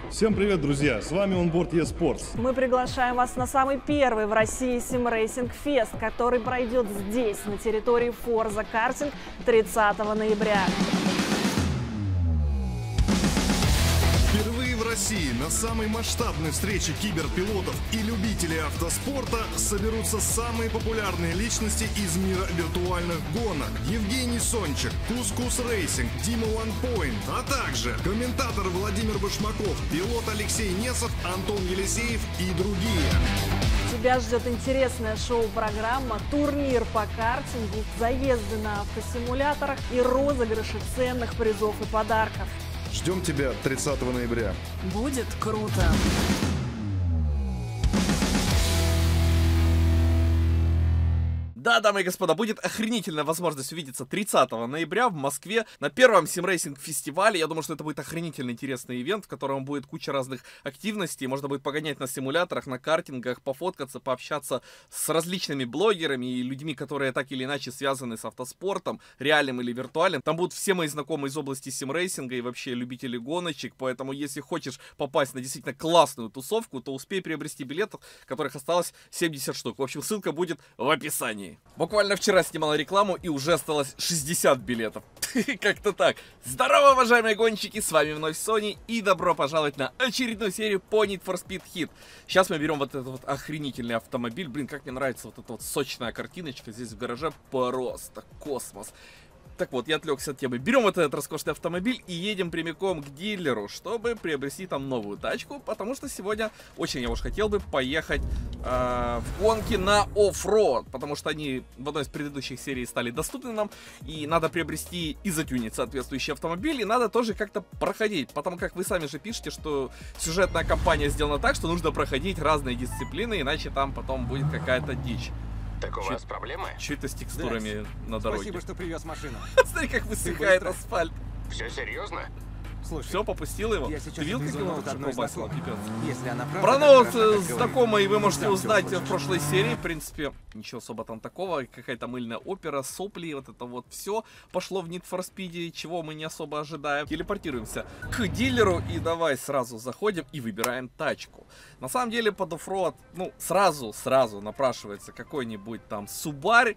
Всем привет, друзья! С вами Onboard eSports. Мы приглашаем вас на самый первый в России Sim-Racing Fest, который пройдет здесь, на территории Forza Karting 30 ноября. Впервые в России на самой масштабной встрече киберпилотов и любителей автоспорта соберутся самые популярные личности из мира виртуальных гонок. Евгений Сончик, Кускус Рейсинг, Дима OnePoint, а также комментатор Владимир Башмаков, пилот Алексей Несов, Антон Елисеев и другие. Тебя ждет интересная шоу-программа, турнир по картингу, заезды на автосимуляторах и розыгрыши ценных призов и подарков. Ждем тебя 30 ноября. Будет круто! Да, дамы и господа, будет охренительная возможность увидеться 30 ноября в Москве на первом Sim-Racing фестивале. Я думаю, что это будет охренительно интересный ивент, в котором будет куча разных активностей. Можно будет погонять на симуляторах, на картингах, пофоткаться, пообщаться с различными блогерами и людьми, которые так или иначе связаны с автоспортом, реальным или виртуальным. Там будут все мои знакомые из области Sim-Racing и вообще любители гоночек. Поэтому, если хочешь попасть на действительно классную тусовку, то успей приобрести билетов, которых осталось 70 штук. В общем, ссылка будет в описании. Буквально вчера снимала рекламу и уже осталось 60 билетов. Как-то так. Здорово, уважаемые гонщики, с вами вновь Sony и добро пожаловать на очередную серию по Need for Speed Heat. Сейчас мы берем вот этот вот охренительный автомобиль. Блин, как мне нравится вот эта вот сочная картиночка здесь в гараже. Просто космос. Так вот, я отвлекся от темы. Берем вот этот роскошный автомобиль и едем прямиком к дилеру, чтобы приобрести там новую тачку, потому что сегодня очень я уж хотел бы поехать в гонки на оффроуд, потому что они в одной из предыдущих серий стали доступны нам, и надо приобрести и затюнить соответствующий автомобиль, и надо тоже как-то проходить, потому как вы сами же пишете, что сюжетная кампания сделана так, что нужно проходить разные дисциплины, иначе там потом будет какая-то дичь. Так у вас проблемы? Что это с текстурами на дороге? Спасибо, что привез машину. Смотри, как высыхает асфальт. Все серьезно? Слушай, Все, попустил его. я сейчас Ты видел, как отвезу его ноут тут одной колбасило, знакомой. пипец? Если она правда Про так ноут хороша, как знакомый вы говорит, можете там узнать всё в прошлой серии. В принципе, ничего особо там такого. Какая-то мыльная опера, сопли, вот это вот все пошло в Need for Speed, чего мы не особо ожидаем. Телепортируемся к дилеру и давай сразу заходим и выбираем тачку. На самом деле под оффроуд, ну, сразу напрашивается какой-нибудь там Subaru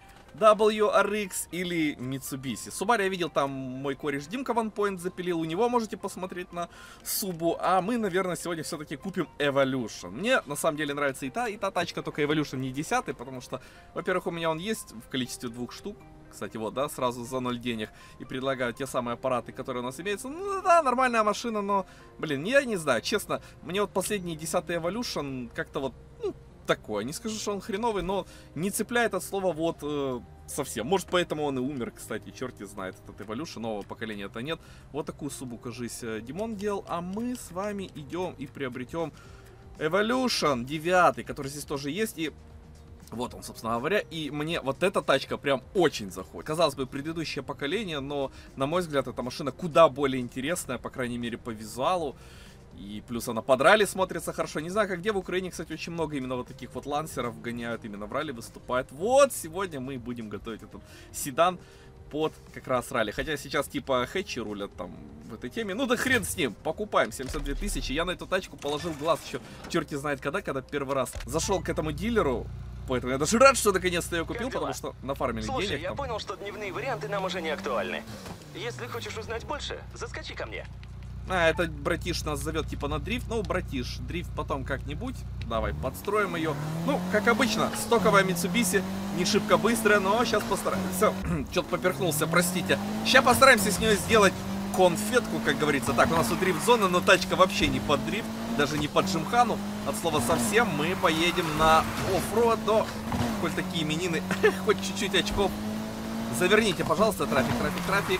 WRX или Mitsubishi. Subaru я видел, там мой кореш Димка OnePoint запилил, у него можете посмотреть на Субу, а мы, наверное, сегодня все-таки купим Evolution. Мне, на самом деле, нравится и та тачка, только Evolution не 10, потому что, во-первых, у меня он есть в количестве 2 штук, кстати, вот, да, сразу за 0 денег, и предлагают те самые аппараты, которые у нас имеются. Ну да, нормальная машина, но, блин, я не знаю, честно, мне вот последний 10 Evolution как-то вот, ну, такое, не скажу, что он хреновый, но не цепляет от слова вот совсем. Может, поэтому он и умер, кстати, черти знает, этот Evolution, нового поколения это нет. Вот такую субу, кажись, Димон делал, а мы с вами идем и приобретем Evolution 9, который здесь тоже есть, и вот он, собственно говоря, и мне вот эта тачка прям очень заходит. Казалось бы, предыдущее поколение, но, на мой взгляд, эта машина куда более интересная, по крайней мере, по визуалу. И плюс она под ралли смотрится хорошо. Не знаю, как где в Украине, кстати, очень много именно вот таких вот лансеров гоняют, именно в ралли выступают. Вот, сегодня мы будем готовить этот седан под как раз ралли. Хотя сейчас типа хэтчи рулят там в этой теме. Ну да хрен с ним, покупаем 72 тысячи. Я на эту тачку положил глаз еще черти знает когда первый раз зашел к этому дилеру. Поэтому я даже рад, что наконец-то ее купил, потому что нафармили Слушай, денег. я Там... понял, что дневные варианты нам уже не актуальны. Если хочешь узнать больше, заскочи ко мне. А, этот братиш нас зовет типа на дрифт. Ну, братиш, дрифт потом как-нибудь. Давай, подстроим ее. Ну, как обычно, стоковая Mitsubishi, не шибко быстрая, но сейчас постараемся. Что-то поперхнулся, простите. Сейчас постараемся с нее сделать конфетку, как говорится. Так, у нас тут дрифт-зона, но тачка вообще не под дрифт, даже не под джимхану. От слова совсем, мы поедем на оффроуд, но коль такие именины, хоть чуть-чуть очков. Заверните, пожалуйста, трафик.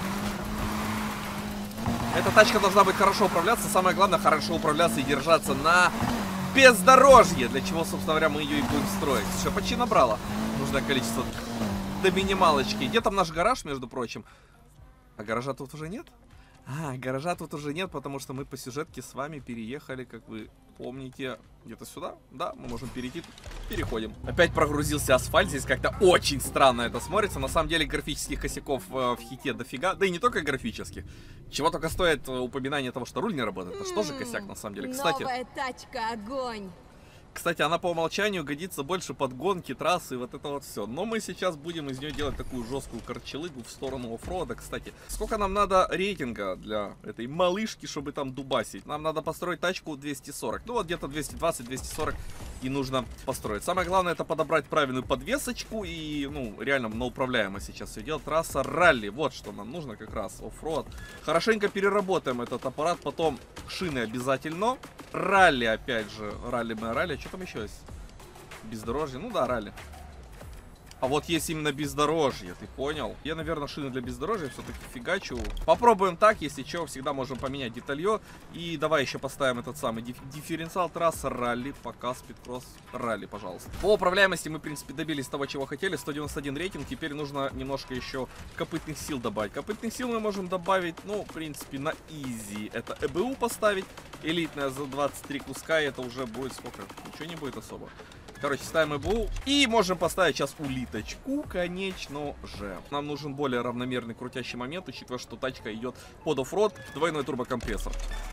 Эта тачка должна быть хорошо управляться. Самое главное, хорошо управляться и держаться на бездорожье. Для чего, собственно говоря, мы ее и будем строить. Все, почти набрала нужное количество до минималочки. Где там наш гараж, между прочим? А гаража тут уже нет? Гаража тут уже нет, потому что мы по сюжетке с вами переехали, как вы помните, где-то сюда. Да, мы можем перейти. Переходим. Опять прогрузился асфальт. Здесь как-то очень странно это смотрится. На самом деле графических косяков в хите дофига. Да и не только графических. Чего только стоит упоминание того, что руль не работает. Это что же косяк на самом деле? Кстати, новая тачка, огонь! Кстати, она по умолчанию годится больше под гонки, трассы и вот это вот все. Но мы сейчас будем из нее делать такую жесткую корчелыгу в сторону оффрода. Кстати, сколько нам надо рейтинга для этой малышки, чтобы там дубасить? Нам надо построить тачку 240. Ну вот где-то 220-240 и нужно построить. Самое главное это подобрать правильную подвесочку и, ну, реально на управляемость сейчас все делать. Трасса ралли, вот что нам нужно как раз, оффроад. Хорошенько переработаем этот аппарат, потом шины обязательно. Ралли, опять же, ралли. Что там еще есть? Бездорожье, ну да, ралли. А вот есть именно бездорожье, ты понял? Я, наверное, шины для бездорожья все-таки фигачу. Попробуем так, если что, всегда можем поменять деталье. И давай еще поставим этот самый дифференциал трасса ралли, пока спидкросс ралли, пожалуйста. По управляемости мы, в принципе, добились того, чего хотели. 191 рейтинг, теперь нужно немножко еще копытных сил добавить. Копытных сил мы можем добавить, ну, в принципе, на изи. Это ЭБУ поставить, элитная за 23 куска, и это уже будет сколько? Ничего не будет особо. Короче, ставим ЭБУ и можем поставить сейчас улиточку, конечно же. Нам нужен более равномерный крутящий момент, учитывая, что тачка идет под оффроад, двойной турбокомпрессор.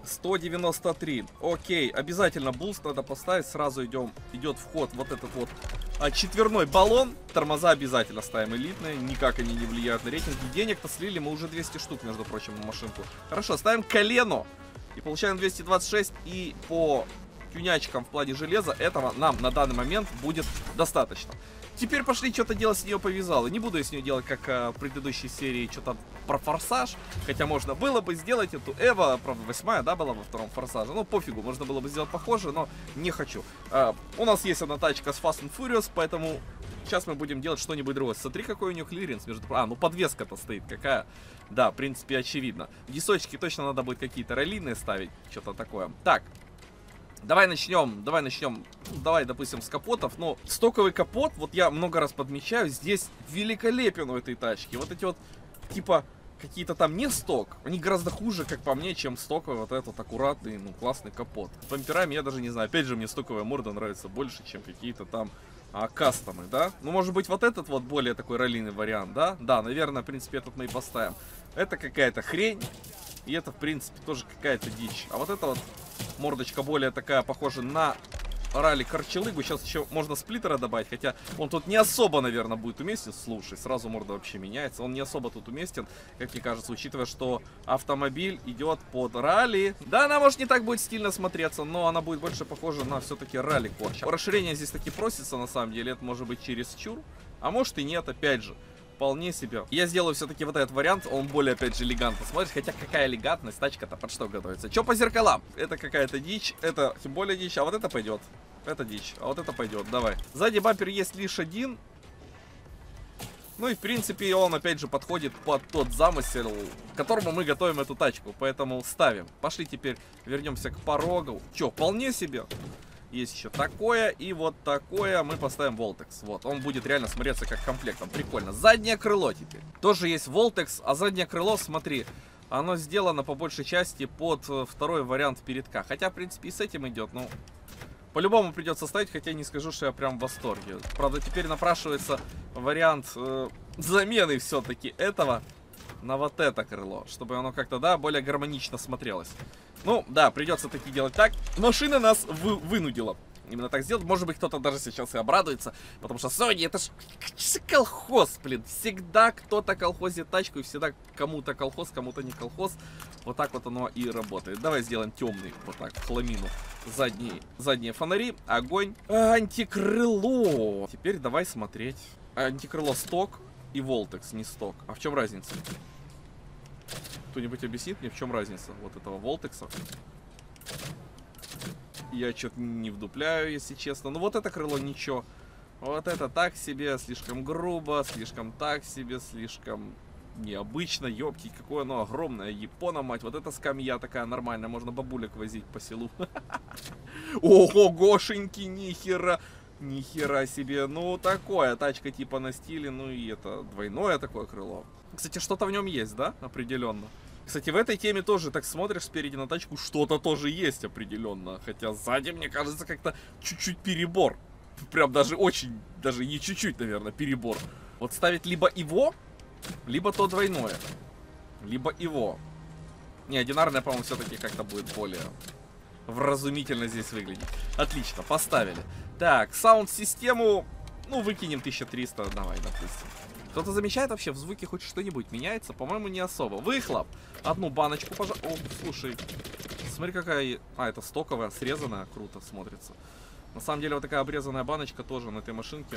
193. Окей, обязательно буст надо поставить, сразу идет вход вот этот вот четверной баллон. Тормоза обязательно ставим элитные, никак они не влияют на рейтинг. И денег-то слили мы уже 200 штук, между прочим, на машинку. Хорошо, ставим колено и получаем 226 и по... тюнячкам в плане железа этого нам на данный момент будет достаточно. Теперь пошли что-то делать с нее повязало. Не буду я с нее делать, как в предыдущей серии, что-то про форсаж. Хотя можно было бы сделать эту Эва, правда, 8-я, да, была во втором форсаже. Ну, пофигу, можно было бы сделать похоже, но не хочу. У нас есть одна тачка с Fast and Furious, поэтому сейчас мы будем делать что-нибудь другое. Смотри, какой у нее клиренс. Ну подвеска-то стоит какая. Да, в принципе, очевидно. Дисочки точно надо будет какие-то раллиные ставить. Что-то такое. Так. Давай начнем, давай, допустим, с капотов. Но стоковый капот, вот я много раз подмечаю, здесь великолепен у этой тачки. Вот эти вот, типа, какие-то там не сток, они гораздо хуже, как по мне, чем стоковый вот этот аккуратный, ну, классный капот. С бамперами я даже не знаю, опять же, мне стоковая морда нравится больше, чем какие-то там кастомы, да? Ну, может быть, вот этот вот более такой раллийный вариант, да? Да, наверное, в принципе, этот мы и поставим. Это какая-то хрень, и это, в принципе, тоже какая-то дичь. А вот это вот мордочка более такая, похожа на ралли-корчелыгу. Сейчас еще можно сплиттера добавить, хотя он тут не особо, наверное, будет уместен. Слушай, сразу морда вообще меняется. Он не особо тут уместен, как мне кажется, учитывая, что автомобиль идет под ралли. Да, она, может, не так будет стильно смотреться, но она будет больше похожа на все-таки ралли-корч. Расширение здесь таки просится, на самом деле. Это может быть чересчур, а может и нет, опять же. Вполне себе. Я сделаю все-таки вот этот вариант, он более, опять же, элегантно смотрится. Хотя какая элегантность, тачка-то под что готовится. Че по зеркалам? Это какая-то дичь, это тем более дичь, а вот это пойдет. Это дичь, а вот это пойдет, давай. Сзади бампер есть лишь один. Ну и, в принципе, он, опять же, подходит под тот замысел, к которому мы готовим эту тачку. Поэтому ставим. Пошли теперь, вернемся к порогу. Че, вполне себе. Есть еще такое и вот такое. Мы поставим Voltex. Вот, он будет реально смотреться как комплектом. Прикольно. Заднее крыло теперь. Тоже есть Voltex, а заднее крыло, смотри, оно сделано по большей части под второй вариант передка. Хотя, в принципе, и с этим идет. Ну, по-любому придется ставить, хотя не скажу, что я прям в восторге. Правда, теперь напрашивается вариант замены все-таки этого на вот это крыло, чтобы оно как-то, да, более гармонично смотрелось. Ну, да, придется таки делать так. Машина нас вынудила именно так сделать. Может быть, кто-то даже сейчас и обрадуется, потому что Sony, это ж колхоз, блин. Всегда кто-то колхозит тачку, и всегда кому-то колхоз, кому-то не колхоз. Вот так вот оно и работает. Давай сделаем темный, вот так, хламину. Задние фонари, огонь. Антикрыло. Теперь давай смотреть. Антикрыло сток и Voltex не сток. А в чем разница? Кто-нибудь объяснит мне, в чем разница вот этого Voltex? Я что-то не вдупляю, если честно. Ну вот это крыло ничего. Вот это так себе, слишком грубо, слишком так себе, слишком необычно. Ёпки, какое оно огромное. Япона, мать. Вот эта скамья такая нормальная. Можно бабулек возить по селу. Ого, гошеньки, нихера. Нихера себе. Ну, такое. Тачка типа на стиле. Ну и это двойное такое крыло. Кстати, что-то в нем есть, да? Определенно. Кстати, в этой теме тоже так смотришь спереди на тачку, что-то тоже есть определенно. Хотя сзади, мне кажется, как-то чуть-чуть перебор. Прям даже очень, даже не чуть-чуть, наверное, перебор. Вот ставить либо его, либо то двойное. Либо его. Не, одинарное, по-моему, все-таки как-то будет более вразумительно здесь выглядеть. Отлично, поставили. Так, саунд-систему, ну, выкинем 1300, давай, допустим. Кто-то замечает вообще в звуке хоть что-нибудь меняется? По-моему, не особо. Выхлоп. Одну баночку, пожалуйста. О, слушай. Смотри, какая... А, это стоковая, срезанная. Круто смотрится. На самом деле, вот такая обрезанная баночка тоже на этой машинке.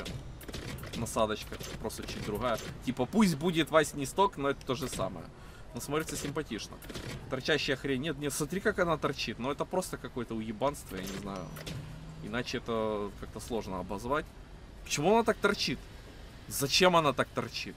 Насадочка. Просто чуть другая. Типа, пусть будет, Вась, не сток, но это то же самое. Но смотрится симпатично. Торчащая хрень. Нет, нет, смотри, как она торчит. Но это просто какое-то уебанство, я не знаю. Иначе это как-то сложно обозвать. Почему она так торчит? Зачем она так торчит?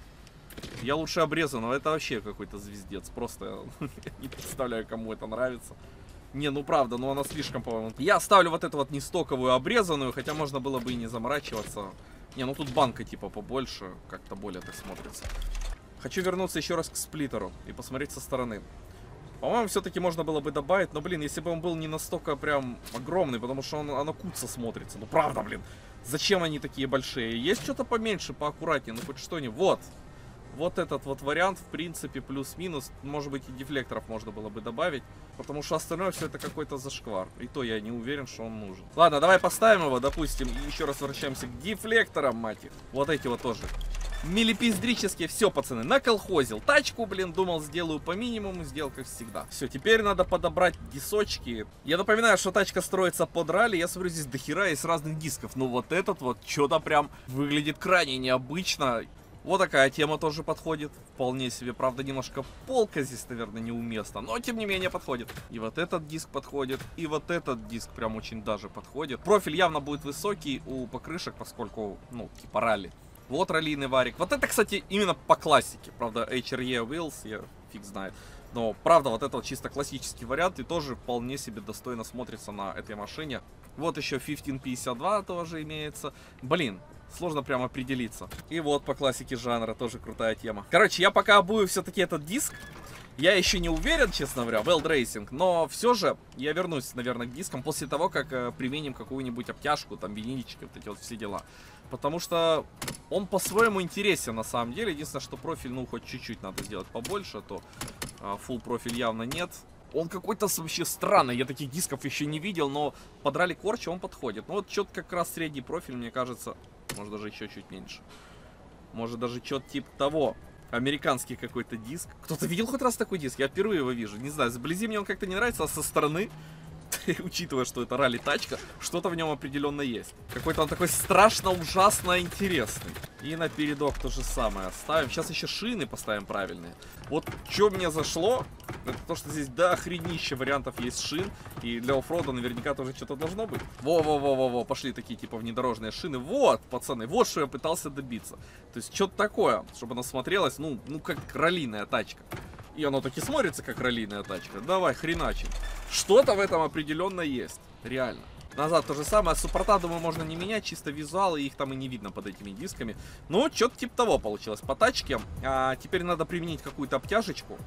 Я лучше обрезанного. Это вообще какой-то звездец. Просто не представляю, кому это нравится. Не, ну правда, но она слишком, по-моему. Я оставлю вот эту вот нестоковую обрезанную, хотя можно было бы и не заморачиваться. Не, ну тут банка типа побольше, как-то более так смотрится. Хочу вернуться еще раз к сплиттеру и посмотреть со стороны. По-моему, все-таки можно было бы добавить, но, блин, если бы он был не настолько прям огромный, потому что оно куца смотрится. Ну правда, блин. Зачем они такие большие? Есть что-то поменьше, поаккуратнее, ну хоть что-нибудь. Вот. Вот этот вот вариант, в принципе, плюс-минус. Может быть, и дефлекторов можно было бы добавить. Потому что остальное все это какой-то зашквар. И то я не уверен, что он нужен. Ладно, давай поставим его, допустим. И еще раз возвращаемся к дефлекторам, мать их. Вот эти вот тоже. Милипиздрические. Все, пацаны, наколхозил тачку, блин. Думал, сделаю по минимуму, сделал как всегда. Все, теперь надо подобрать дисочки. Я напоминаю, что тачка строится под ралли. Я смотрю, здесь дохера из разных дисков. Но вот этот вот что-то прям выглядит крайне необычно. Вот такая тема тоже подходит. Вполне себе, правда, немножко полка здесь, наверное, неуместна. Но, тем не менее, подходит. И вот этот диск подходит. И вот этот диск прям очень даже подходит. Профиль явно будет высокий у покрышек, поскольку, ну, типа ралли. Вот раллийный варик. Вот это, кстати, именно по классике. Правда, HRE Wheels, я фиг знает. Но, правда, вот это вот чисто классический вариант. И тоже вполне себе достойно смотрится на этой машине. Вот еще 1552 тоже имеется. Блин. Сложно прям определиться. И вот по классике жанра тоже крутая тема. Короче, я пока обую все-таки этот диск. Я еще не уверен, честно говоря, в World Racing. Но все же я вернусь, наверное, к дискам после того, как применим какую-нибудь обтяжку, там, винилички, вот эти вот все дела. Потому что он по-своему интересен на самом деле. Единственное, что профиль, ну, хоть чуть-чуть надо сделать побольше, а то full профиль явно нет. Он какой-то вообще странный, я таких дисков еще не видел, но под ралли корча он подходит. Ну вот что-то как раз средний профиль, мне кажется, может даже еще чуть меньше. Может даже что-то типа того. Американский какой-то диск. Кто-то видел хоть раз такой диск? Я впервые его вижу. Не знаю, сблизи мне он как-то не нравится, а со стороны, учитывая, что это ралли-тачка, что-то в нем определенно есть. Какой-то он такой страшно, ужасно интересный. И на передок то же самое оставим. Сейчас еще шины поставим правильные. Вот что мне зашло, это то, что здесь до охренища вариантов есть шин. И для оффрода наверняка тоже что-то должно быть. Во-во-во-во-во, пошли такие типа внедорожные шины. Вот, пацаны, вот что я пытался добиться. То есть что-то такое, чтобы она смотрелась, ну как раллийная тачка. И оно таки смотрится как раллийная тачка. Давай, хреначим. Что-то в этом определенно есть. Реально. Назад то же самое. Суппорта, думаю, можно не менять. Чисто визуалы, их там и не видно под этими дисками. Ну, что-то типа того получилось по тачке. Теперь надо применить какую-то обтяжечку.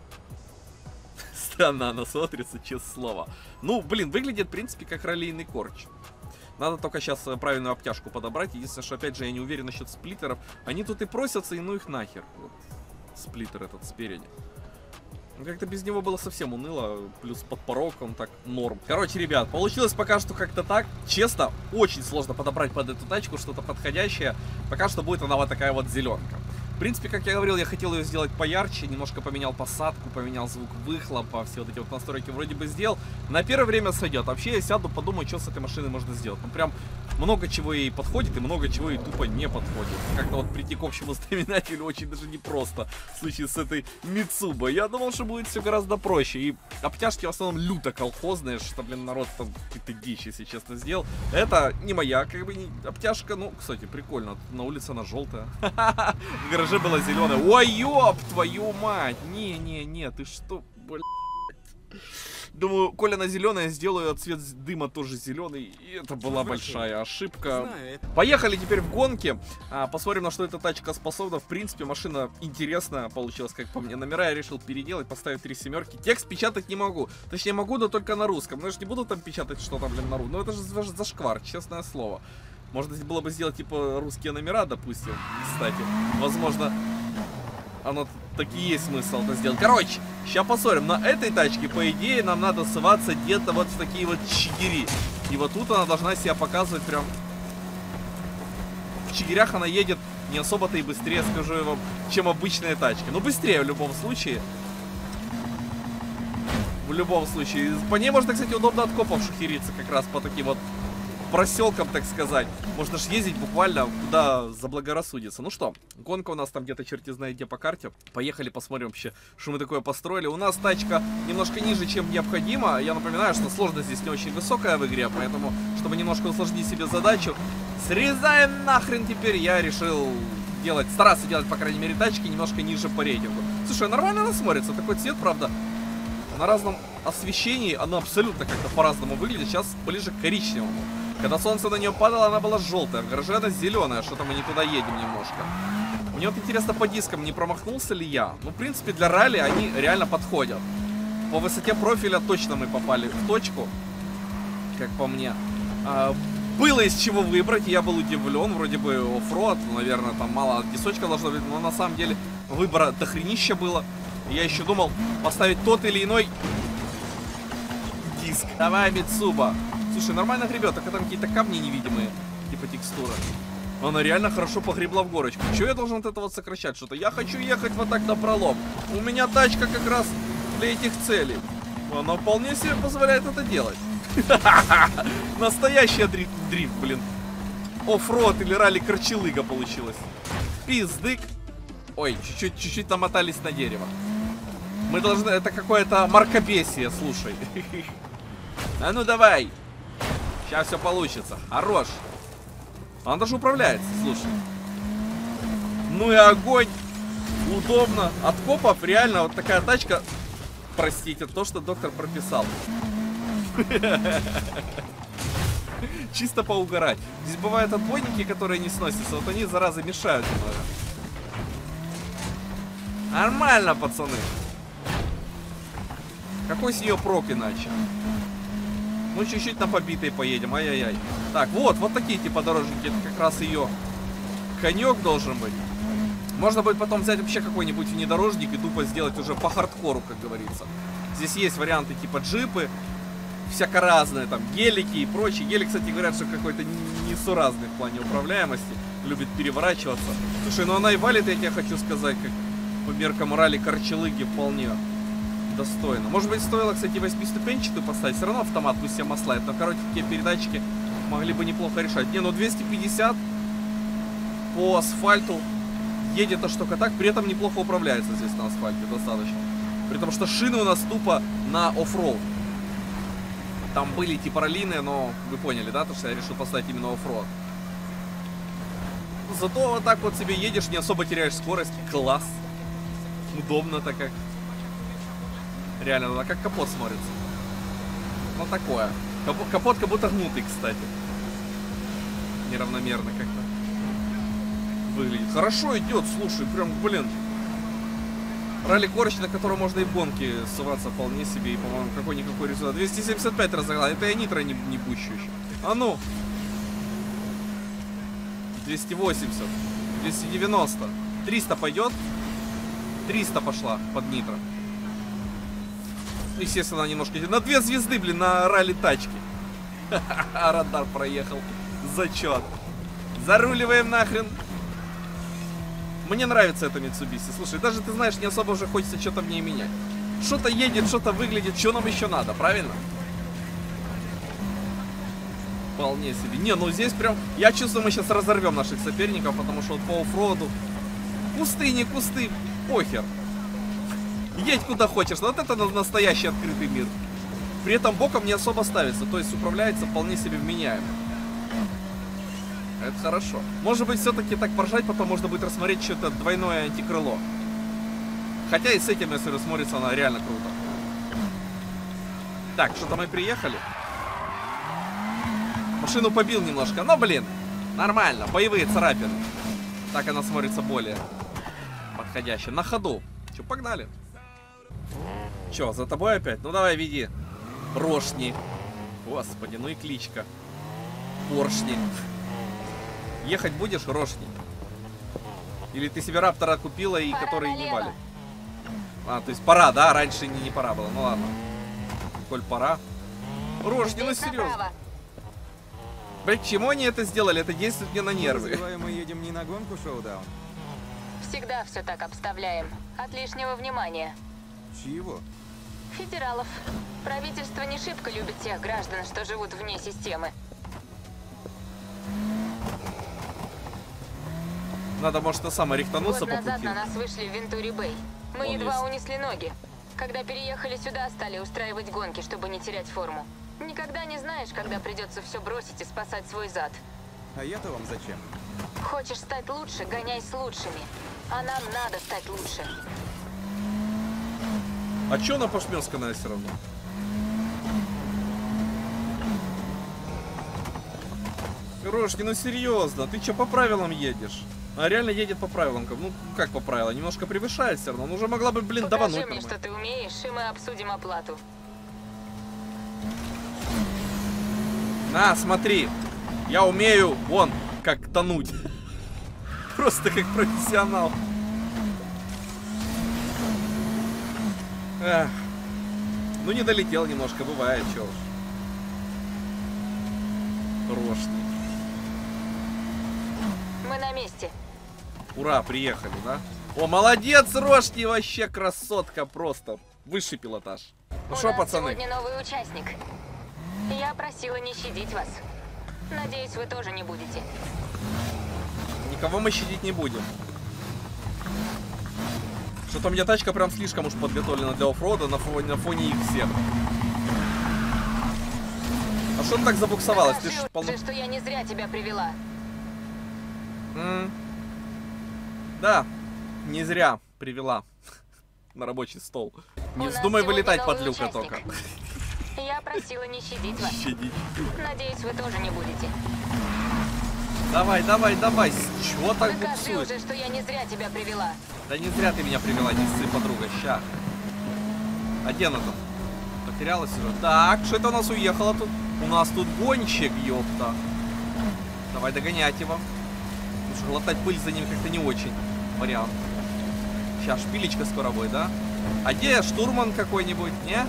Странно она смотрится, честное слово. Ну, блин, выглядит, в принципе, как раллийный корч. Надо только сейчас правильную обтяжку подобрать. Единственное, что, опять же, я не уверен насчет сплиттеров. Они тут и просятся, и ну их нахер. Вот. Сплиттер этот спереди. Как-то без него было совсем уныло. Плюс под порог он так норм. Короче, ребят, получилось пока что как-то так. Честно, очень сложно подобрать под эту тачку что-то подходящее. Пока что будет она вот такая вот зеленка. В принципе, как я говорил, я хотел ее сделать поярче. Немножко поменял посадку, поменял звук выхлопа. Все вот эти вот настройки вроде бы сделал. На первое время сойдет. Вообще я сяду, подумаю, что с этой машиной можно сделать. Ну прям много чего ей подходит и много чего ей тупо не подходит. Как-то вот прийти к общему знаменателю очень даже непросто в случае с этой Мицубой. Я думал, что будет все гораздо проще. И обтяжки в основном люто колхозные, что, блин, народ там какие-то дичь, если честно, сделал. Это не моя, как бы, не обтяжка. Ну, кстати, прикольно. На улице она желтая. В гараже была зеленая. Ой, ёб твою мать! Не, ты что, блядь? Думаю, коли она зеленая, сделаю цвет дыма тоже зеленый. И это была большая ошибка. Знаю. Поехали теперь в гонки. Посмотрим, на что эта тачка способна. В принципе, машина интересная получилась, как по мне. Номера я решил переделать, поставить 3 семерки. Текст печатать не могу. Точнее, могу, но только на русском. Но я же не буду там печатать что-то, блин, на русском. Ну это же зашквар, честное слово. Можно было бы сделать, типа, русские номера, допустим. Кстати, возможно, оно таки есть смысл это сделать. Короче, сейчас посмотрим. На этой тачке, по идее, нам надо ссываться где-то вот в такие вот чигири. И вот тут она должна себя показывать прям... В чигирях она едет не особо-то и быстрее, скажу я вам, чем обычные тачки. Но быстрее в любом случае. В любом случае. По ней можно, кстати, удобно от копов шухериться как раз по таким вот проселкам, так сказать. Можно ж ездить буквально куда заблагорассудится. Ну что, гонка у нас там где-то черти знает где по карте. Поехали посмотрим вообще, что мы такое построили. У нас тачка немножко ниже, чем необходимо. Я напоминаю, что сложность здесь не очень высокая в игре, поэтому, чтобы немножко усложнить себе задачу, срезаем нахрен теперь. Я решил стараться делать, по крайней мере, тачки немножко ниже по рейтингу. Слушай, нормально она смотрится. Такой цвет, правда, на разном освещении она абсолютно как-то по-разному выглядит. Сейчас ближе к коричневому. Когда солнце на нее падало, она была желтая. В гараже она зеленая, что-то мы не туда едем немножко. Мне вот интересно, по дискам не промахнулся ли я? Ну, в принципе, для ралли они реально подходят. По высоте профиля точно мы попали в точку, как по мне. Было из чего выбрать, я был удивлен. Вроде бы оффроад, наверное, там мало дисочка должно быть, но на самом деле выбора дохренища было. Я еще думал поставить тот или иной диск. Давай, Митсуба. Слушай, нормально гребет, только там какие-то камни невидимые, типа текстура. Она реально хорошо погребла в горочку. Чего я должен от этого сокращать что-то? Я хочу ехать вот так напролом. У меня тачка как раз для этих целей. Она вполне себе позволяет это делать. Настоящий дрифт, блин. Оффроад или ралли-корчелыга получилось. Пиздык. Ой, чуть-чуть намотались на дерево. Мы должны... Это какое-то мракобесие, слушай. А ну давай. Сейчас все получится. Хорош. Она даже управляется, слушай. Ну и огонь. Удобно. От копов реально вот такая тачка. Простите, то, что доктор прописал. Чисто поугарать. Здесь бывают отбойники, которые не сносятся. Вот они, заразы, мешают немного. Нормально, пацаны. Какой с нее прок иначе? Ну, чуть-чуть на побитой поедем, ай-яй-яй. Так, вот такие типа дорожники. Это как раз ее конек должен быть. Можно будет потом взять вообще какой-нибудь внедорожник и тупо сделать уже по хардкору, как говорится. Здесь есть варианты типа джипы, всяко разные, там, гелики и прочее. Гелик, кстати, говорят, что какой-то несуразный в плане управляемости. Любит переворачиваться. Слушай, ну она и валит, я тебе хочу сказать, как по меркам ралли-корчелыги вполне достойно. Может быть, стоило, кстати, 8-ступенчатую поставить. Все равно автомат пусть себя маслает. Но коротенькие передатчики могли бы неплохо решать. Не, ну 250 по асфальту едет эта штука так. При этом неплохо управляется здесь на асфальте. Достаточно. При том, что шины у нас тупо на оффроуд. Там были типа раллиные, но вы поняли, да? То, что я решил поставить именно оффроуд. Зато вот так вот себе едешь, не особо теряешь скорость. Класс. Удобно-то как. Реально, как капот смотрится. Ну такое. Капот как будто гнутый, кстати. Неравномерно как-то выглядит. Хорошо идет, слушай, прям, блин. Ралли-корочка, на котором можно и в гонки ссываться вполне себе. И, по-моему, какой-никакой результат. 275 разогнал. Это я нитро не пущу еще. А ну. 280. 290. 300 пойдет. 300 пошла под нитро. Естественно, немножко... На 2 звезды, блин, на ралли-тачке. Радар проехал. Зачет. Заруливаем нахрен. Мне нравится эта Mitsubishi. Слушай, даже, ты знаешь, не особо уже хочется что-то в ней менять. Что-то едет, что-то выглядит. Что нам еще надо, правильно? Вполне себе. Не, ну здесь прям... Я чувствую, мы сейчас разорвем наших соперников, потому что вот по оффроуду... Кусты, не кусты, похер. Едь куда хочешь. Вот это настоящий открытый мир. При этом боком не особо ставится. То есть управляется вполне себе вменяемо. Это хорошо. Может быть, все-таки так поржать, потом можно будет рассмотреть что-то двойное антикрыло. Хотя и с этим, если смотрится, она реально круто. Так, что-то мы приехали. Машину побил немножко, но, блин, нормально, боевые царапины. Так она смотрится более подходяще. На ходу. Че, погнали. Че, за тобой опять? Ну давай, веди. Рошни. Господи, ну и кличка. Поршни. Ехать будешь, Рошни? Или ты себе Раптора купила и который не валит? А, то есть пора, да? Раньше не пора было. Ну ладно. Коль пора. Рошни, ну серьезно. Блин, к чему они это сделали? Это действует мне на нервы. Подозреваю, мы едем не на гонку, Шоудаун. Всегда все так обставляем. От лишнего внимания. Чего? Федералов. Правительство не шибко любит тех граждан, что живут вне системы. Надо, может, то самое рихтануться Год по назад пути. на нас вышли в Вентури-Бэй. Мы Он едва есть. унесли ноги. Когда переехали сюда, стали устраивать гонки, чтобы не терять форму. Никогда не знаешь, когда придется все бросить и спасать свой зад. А я-то вам зачем? Хочешь стать лучше, гоняй с лучшими. А нам надо стать лучше. А чё она пошмёсканная все равно? Рошни, ну серьезно, ты чё по правилам едешь? А реально едет по правилам. Ну, как по правилам? Немножко превышает все равно. Ну, уже могла бы, блин, Покажи давануть мне, нормально. что ты умеешь, и мы обсудим оплату. На, смотри. Я умею, вон, как тонуть. Просто как профессионал. Эх. Ну, не долетел немножко, бывает, чё уж. Рошни. Мы на месте. Ура, приехали, да? О, молодец, Рошни, вообще красотка просто. Высший пилотаж. Ну У что, нас пацаны? сегодня новый участник. Я просила не щадить вас. Надеюсь, вы тоже не будете. Никого мы щадить не будем. Что-то у меня тачка прям слишком уж подготовлена для оффрода на фоне их всех. А что ты так забуксовалась? Ты ж Скажи полно... уже, что я не зря тебя привела. Да, не зря привела на рабочий стол. Не У нас вздумай сегодня вылетать новый под люка участник. только. Я просила не щадить вас. Щадить. Надеюсь, вы тоже не будете. Давай, давай, давай. Чего так Докажи буксуешь? уже, что я не зря тебя привела. Да не зря ты меня привела, не ссы, подруга. Ща. А где она там? Потерялась уже. Так, что это у нас уехало тут? У нас тут гонщик, ёпта. Давай догонять его. Потому что глотать пыль за ним как-то не очень вариант. Сейчас шпилечка скоро будет, да? А где штурман какой-нибудь, не?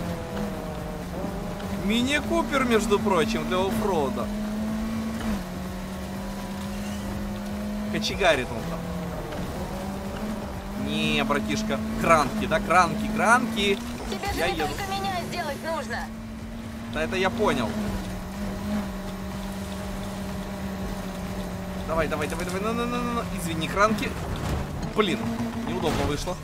Мини-купер, между прочим, для оффрода. Кочегарит он там. Не, братишка. Кранки, да? Кранки, кранки. Тебе же Я не еду. только меня сделать нужно. Да это я понял. Давай, давай, давай, давай. На. Извини, кранки. Блин, неудобно вышло.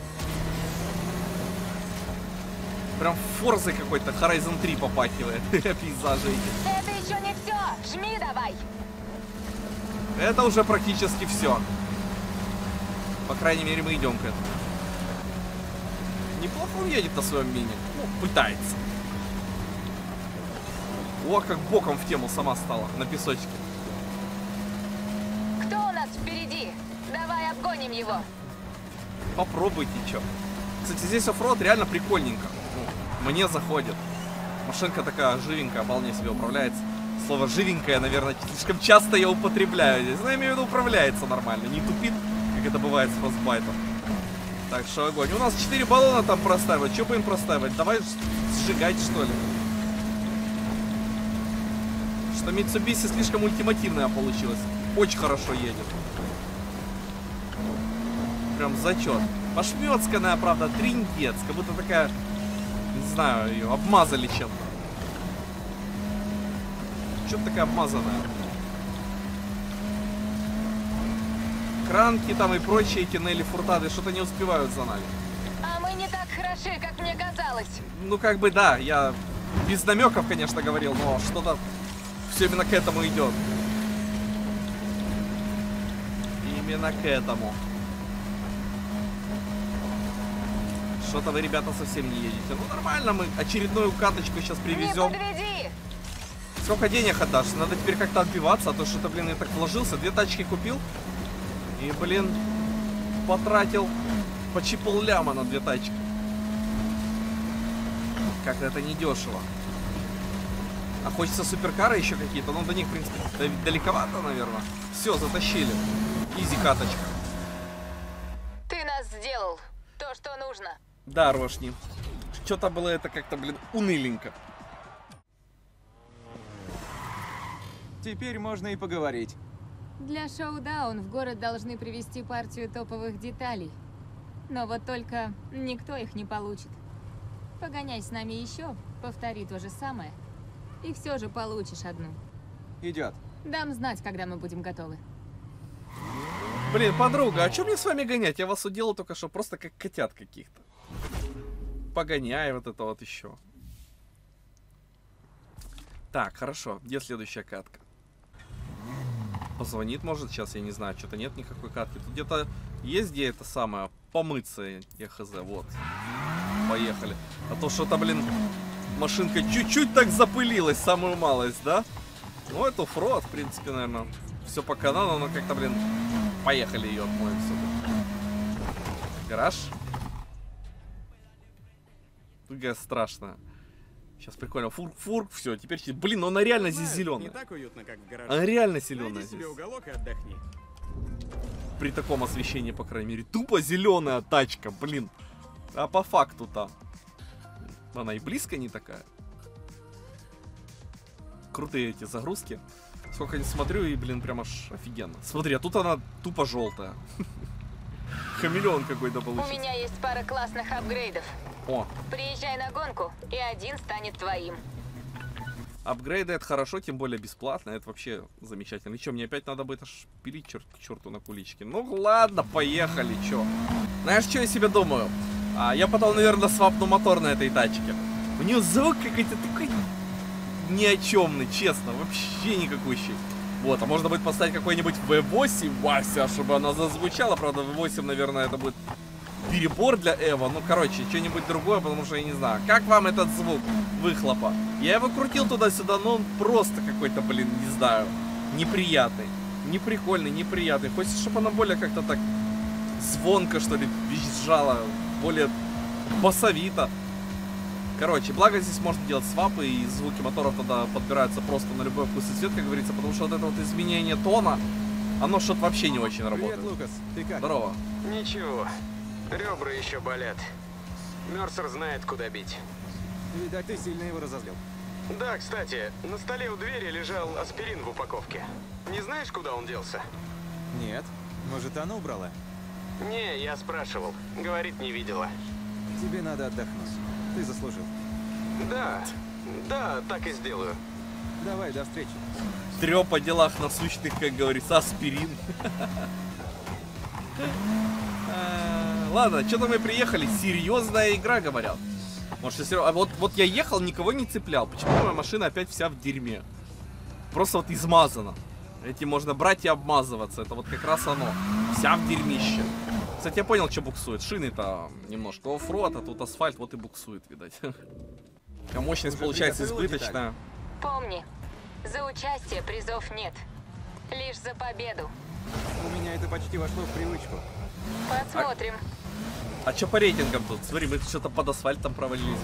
Прям форзой какой-то Horizon 3 попахивает. Пейзажи эти. Это еще не все. Жми давай. Это уже практически все. По крайней мере, мы идем к этому. Неплохо он едет на своем мини. Ну, пытается. О, как боком в тему сама стала на песочке. Кто у нас впереди? Давай обгоним его. Попробуйте, чё. Кстати, здесь оффроуд реально прикольненько. Ну, мне заходит. Машинка такая живенькая, вполне себе управляется. Слово живенькая, наверное, слишком часто я употребляю здесь. Но я имею в виду, управляется нормально. Не тупит, как это бывает с фастбайтом. Так что огонь. У нас 4 баллона там простаивать. Чё будем простаивать? Давай сжигать, что ли. Что Mitsubishi слишком ультимативная получилась. Очень хорошо едет. Прям зачет. Пошмёцканая, правда, триндец. Как будто такая, не знаю, ее обмазали чем-то. Что-то такая обмазанная. Кранки там и прочие эти Нелли Фуртады что-то не успевают за нами. А мы не так хороши, как мне казалось. Ну, как бы, да, я без намеков, конечно, говорил, но что-то все именно к этому идет. Именно к этому. Что-то вы, ребята, совсем не едете. Ну, нормально, мы очередную каточку сейчас привезем. Не подведи! Сколько денег отдашь? Надо теперь как-то отбиваться, а то что-то, блин, я так вложился. 2 тачки купил. И, блин, потратил почти пол-ляма на 2 тачки. Как-то это недешево. А хочется суперкары еще какие-то. Ну, до них, в принципе, далековато, наверное. Все, затащили. Изи каточка. Ты нас сделал. То, что нужно. Да, Рошни. Что-то было это как-то, блин, уныленько. Теперь можно и поговорить. Для шоу-даун в город должны привезти партию топовых деталей. Но вот только никто их не получит. Погоняй с нами еще, повтори то же самое, и все же получишь одну. Идет. Дам знать, когда мы будем готовы. Блин, подруга, а что мне с вами гонять? Я вас уделал только что просто как котят каких-то. Погоняй вот это вот еще. Так, хорошо. Где следующая катка? Позвонит, может, сейчас, я не знаю, что-то нет никакой катки. Тут где-то есть где это самое, помыться, я хз, вот. Поехали. А то что-то, блин, машинка чуть-чуть так запылилась, самую малость, да? Ну, это оффроуд, в принципе, наверное. Все по каналу, но как-то, блин, поехали ее отмоем сюда. Гараж. Какая страшная. Сейчас прикольно. Фурк, все, теперь... Блин, ну она реально здесь зеленая. Не так уютно, как в гараже. Она реально зеленая Найди здесь. себе уголок и отдохни. При таком освещении, по крайней мере. Тупо зеленая тачка, блин. А по факту-то она и близко не такая. Крутые эти загрузки. Сколько не смотрю, и, блин, прям аж офигенно. Смотри, а тут она тупо желтая. Хамелеон какой-то У получился. меня есть пара классных апгрейдов. О, Приезжай на гонку, и один станет твоим. апгрейды это хорошо, тем более бесплатно. Это вообще замечательно. И что, мне опять надо будет аж пилить к черту на куличке. Ну ладно, поехали, чё. Знаешь, что я себе думаю? Я потом, наверное, свапну мотор на этой тачке. У нее звук какой-то такой ни о чемный, честно, вообще никакущий. Вот, а можно будет поставить какой-нибудь V8 Вася, чтобы она зазвучала. Правда, V8, наверное, это будет перебор для Эва. Ну, короче, что-нибудь другое, потому что я не знаю. Как вам этот звук выхлопа? Я его крутил туда-сюда, но он просто какой-то, блин, не знаю, неприятный. Неприкольный, неприятный. Хочется, чтобы она более как-то так звонко, что ли, визжала, более басовито. Короче, благо здесь можно делать свапы, и звуки моторов тогда подбираются просто на любой вкус и цвет, как говорится, потому что вот это вот изменение тона, оно что-то вообще не очень работает. Привет, Лукас. Ты как? Здорово. Ничего, ребра еще болят. Мерсер знает, куда бить. Видать, ты сильно его разозлил. Да, кстати, на столе у двери лежал аспирин в упаковке. Не знаешь, куда он делся? Нет. Может, она убрала? Не, я спрашивал. Говорит, не видела. Тебе надо отдохнуть. Ты заслужил. Да, так и сделаю. Давай, до встречи. Трёп о делах насущных, как говорится, аспирин. Ладно, что-то мы приехали. Серьезная игра, говорят. Может, а вот я ехал, никого не цеплял. Почему моя машина опять вся в дерьме? Просто вот измазана. Этим можно брать и обмазываться. Это вот как раз оно. Вся в дерьмище. Кстати, я понял, что буксует. Шины-то немножко оффроад, а тут асфальт, вот и буксует, видать. А мощность Уже получается приготовила избыточная. Помни, за участие призов нет. Лишь за победу. У меня это почти вошло в привычку. Посмотрим. А что по рейтингам тут? Смотри, мы что-то под асфальтом провалились.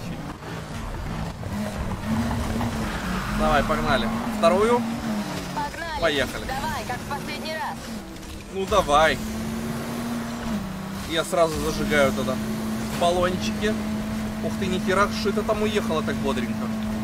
Давай, погнали. Вторую. Погнали. Поехали. Давай, как в последний раз. Ну давай. Я сразу зажигаю тогда баллончики. Ух ты, нихера, что это там уехало так бодренько.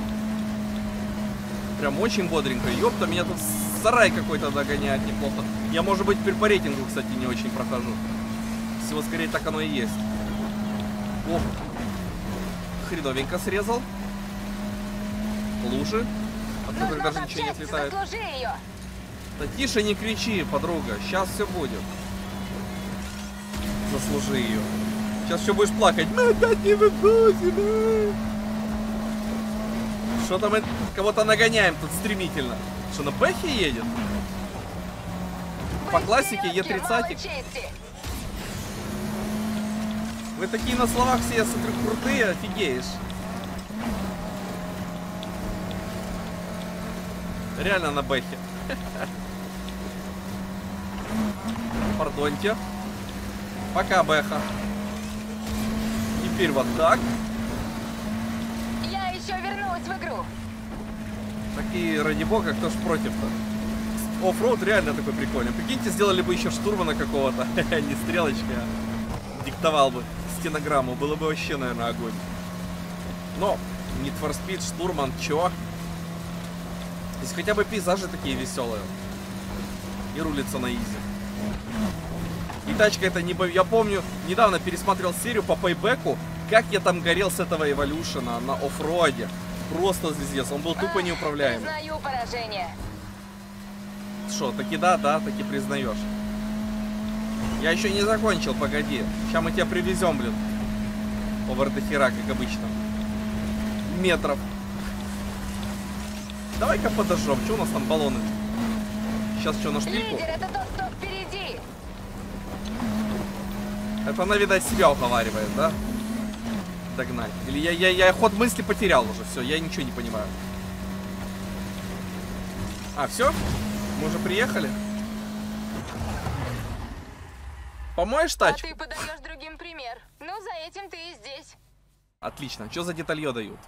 Прям очень бодренько. Ёпта, меня тут сарай какой-то догоняет неплохо. Я, может быть, по рейтингу, кстати, не очень прохожу. Всего скорее так оно и есть. Ох. Хреновенько срезал. Лужи. От которых даже ничего не отлетает. Заслужи ее. Да тише, не кричи, подруга. Сейчас все будет. Заслужи ее. Сейчас еще будешь плакать. Мы опять не выходим. Что-то мы кого-то нагоняем тут стремительно. Что, на Бэхе едет? По классике Е30. Вы такие на словах все, я смотрю, крутые, офигеешь. Реально на бэхе. Пардоньте. Пока, бэха. Теперь вот так. Я еще вернулась в игру. Такие, ради бога, кто ж против-то? Оффроуд реально такой прикольный. Прикиньте, сделали бы еще штурмана какого-то. Не стрелочки, а диктовал бы стенограмму. Было бы вообще, наверное, огонь. Но Need for Speed, штурман, чё? Здесь хотя бы пейзажи такие веселые. И рулится на изи. И тачка это не... Я помню, недавно пересматривал серию по пейбеку, как я там горел с этого эволюшена на оффроде. Просто звездец, он был тупо неуправляемый. Признаю поражение. Что, таки да, таки признаешь. Я еще не закончил, погоди. Сейчас мы тебя привезем, блин. Овер до хера, как обычно. Метров. Давай-ка подожжем. Что у нас там баллоны? Сейчас что, на шпильку? Лидер, это тот, кто впереди. Это она, видать, себя уговаривает, да? Догнать. Или я ход мысли потерял уже. Все, я ничего не понимаю. А, все? Мы уже приехали? Помоешь тачку? А ты подаешь другим пример. Ну, за этим ты и здесь. Отлично. Что за деталье дают?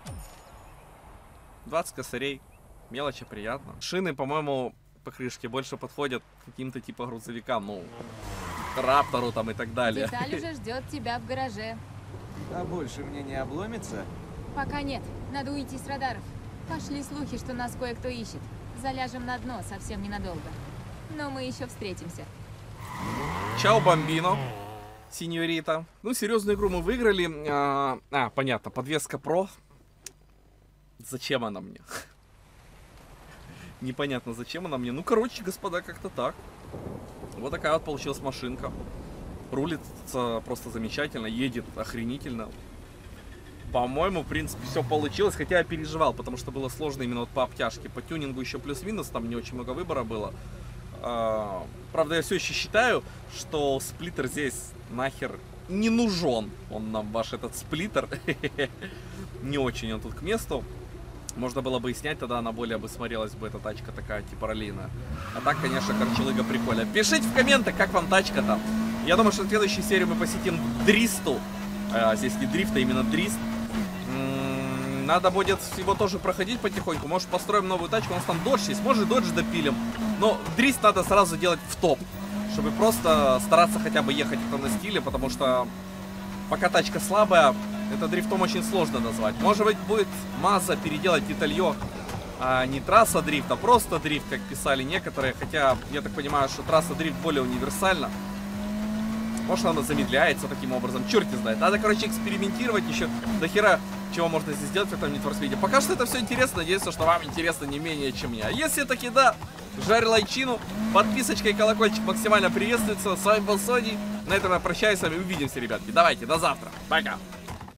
20 косарей. Мелочи, приятно. Шины, по-моему, покрышки больше подходят каким-то типа грузовикам. Ну, Раптору там и так далее. Деталь уже ждет тебя в гараже. А больше мне не обломится? Пока нет. Надо уйти с радаров. Пошли слухи, что нас кое-кто ищет. Заляжем на дно совсем ненадолго. Но мы еще встретимся. Чао, бомбино, сеньорита. Ну, серьезную игру мы выиграли. Понятно, подвеска Pro. Зачем она мне? Непонятно, зачем она мне. Ну, короче, господа, как-то так. Вот такая вот получилась машинка. Рулится просто замечательно, едет охренительно. По-моему, в принципе, все получилось, хотя я переживал, потому что было сложно именно вот по обтяжке. По тюнингу еще плюс-минус, там не очень много выбора было. Правда, я все еще считаю, что сплиттер здесь нахер не нужен. Он нам, ваш этот сплиттер. Не очень он тут к месту. Можно было бы и снять, тогда она более бы смотрелась бы, эта тачка такая, типа раллийная. А так, конечно, корчелыга прикольная. Пишите в комменты, как вам тачка-то. Я думаю, что в следующей серии мы посетим Дристу. Здесь не дрифт, а именно Дрист. Надо будет его тоже проходить потихоньку. Может, построим новую тачку. У нас там додж есть. Может, додж допилим. Но Дрист надо сразу делать в топ. Чтобы просто стараться хотя бы ехать на стиле. Потому что пока тачка слабая, это дрифтом очень сложно назвать. Может быть, будет Маза переделать деталье, а не трасса дрифт, а просто дрифт, как писали некоторые. Хотя, я так понимаю, что трасса дрифт более универсальна. Может, она замедляется таким образом. Черт не знает. Надо, короче, экспериментировать еще до хера, чего можно здесь сделать в этом Need for Speed. Пока что это все интересно. Надеюсь, что вам интересно не менее, чем мне. А если таки да, жарь лайчину, подписочка и колокольчик максимально приветствуются. С вами был Сони. На этом я прощаюсь с вами. Увидимся, ребятки. Давайте, до завтра. Пока.